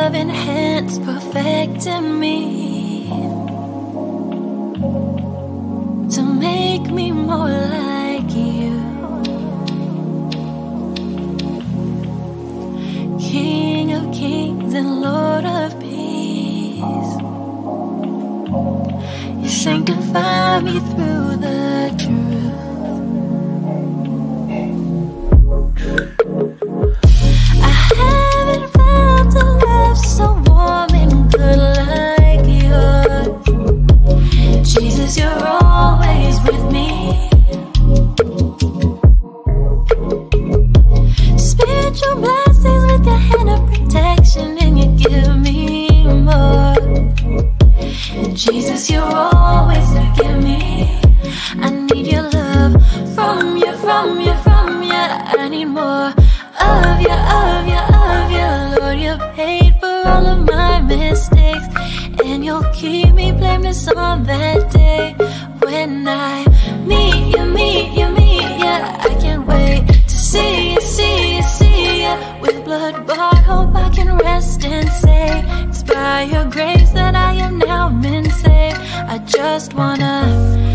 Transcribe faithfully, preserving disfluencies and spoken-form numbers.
loving hands perfecting me to make me more like you. King of kings and Lord of peace, you sanctify me through the truth. I haven't felt a love so warm and good like yours. Jesus, you're always with me. Spiritual blessings with your hand of protection, and you give me more. Jesus, you're always forgive me. I need your love from you, from you, from you. I need more of you, of you, of you. Lord, you paid for all of my mistakes, and you'll keep me blameless on that day when I meet you, meet you, meet you. I can't wait to see you, see you, see you. With blood-bought hope I can rest and say, it's by your grace that I have now been saved. I just wanna